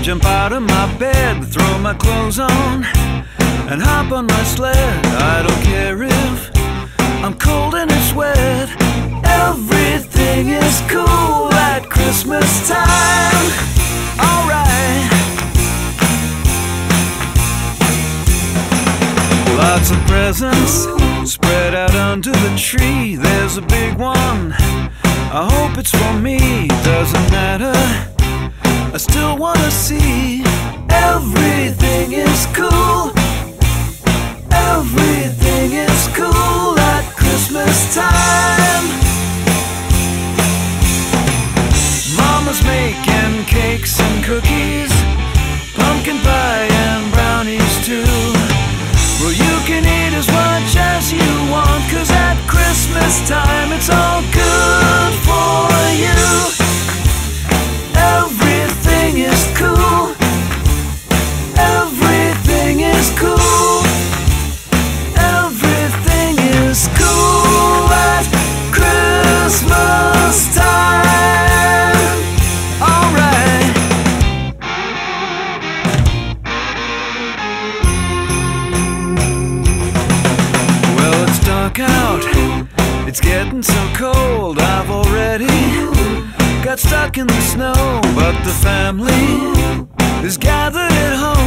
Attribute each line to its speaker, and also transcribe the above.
Speaker 1: jump out of my bed, throw my clothes on, and hop on my sled. I don't care if I'm cold and it's wet. Everything is cool at Christmas time. Alright. Lots of presents spread out under the tree. There's a big one, I hope it's for me. Doesn't matter, I still wanna see. Everything is cool. Everything is cool at Christmas time. Mama's making cakes and cookies, pumpkin pie and brownies too. Well, you can eat as much as you want, 'cause at Christmas time it's all good for you. Everything is cool. Everything is cool. Everything is cool at Christmas time. Alright. Well, it's dark out, it's getting so cold. I've already got stuck in the snow, but the family is gathered at home.